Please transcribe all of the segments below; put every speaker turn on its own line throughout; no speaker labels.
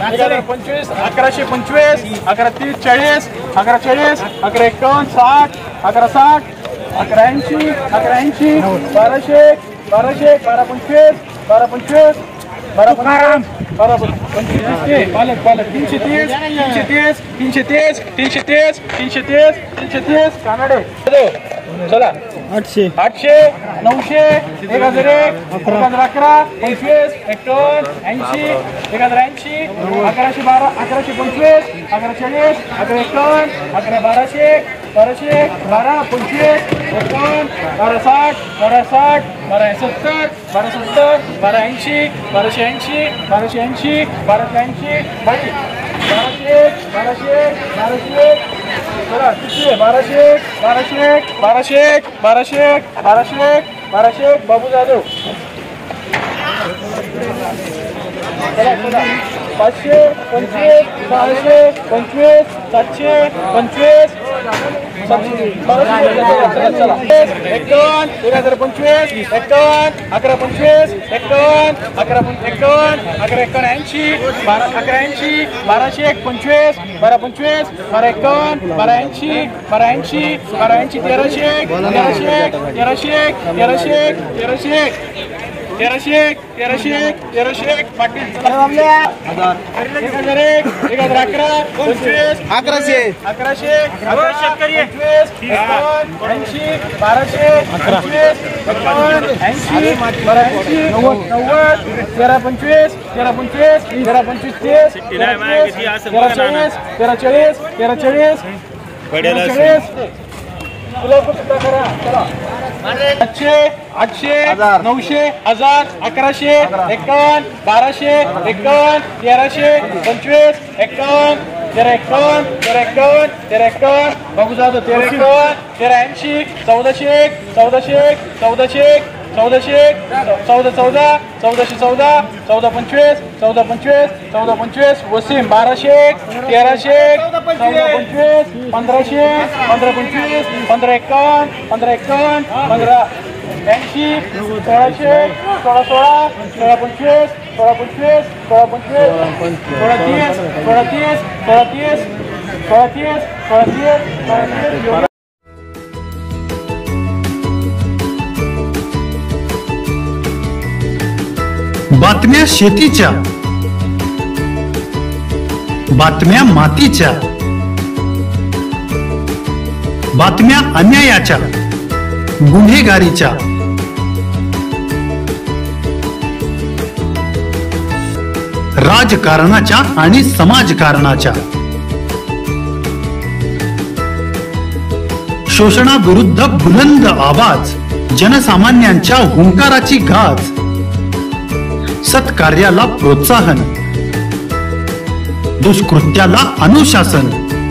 1125 1125 1130 40 1140 1151 60 1160 1180 1180 1200 1200 1225 1225 पालक 330 330 330 330 330 कानडे चला 800 900 1001 1111 25 51 80 1080 1112 1125 1140 1151 1112 1200 12 25 51 1260 1260 1270 1270 1280 1280 1280 1280 1200 बाबू जाधव 500 25 600 25 700 25 800 900 1000 1100 51 1200 51 1300 25 51 51 बाबू जाधव 1381 1380 1400 1400 14 14 वसीम 1200 1300 14 25 1500 15 51 15 80 1600 16
बातम्या शेतीच्या, बातम्या मातीच्या, बातम्या अन्यायाच्या, गुन्हेगारीच्या, राजकारणाच्या आणि समाजकारणाच्या, शोषणाविरुद्ध बुलंद आवाज, जनसामान्यांच्या हुंकाराची गाज, सत्कार्याला प्रोत्साहन, दुष्कृत्याला अनुशासन,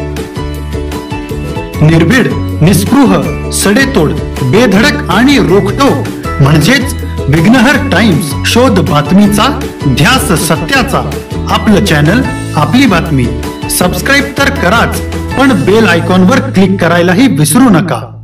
निर्भीड, निस्पृह, सडेतोड, बेधडक आणि रोखटोक म्हणजेच विघ्नहर टाइम्स. शोध बातमीचा, ध्यास सत्याचा. आपलं चॅनल, आपली बातमी. सबस्क्राईब तर कराच, पण बेल आयकॉनवर क्लिक करायलाही विसरू नका.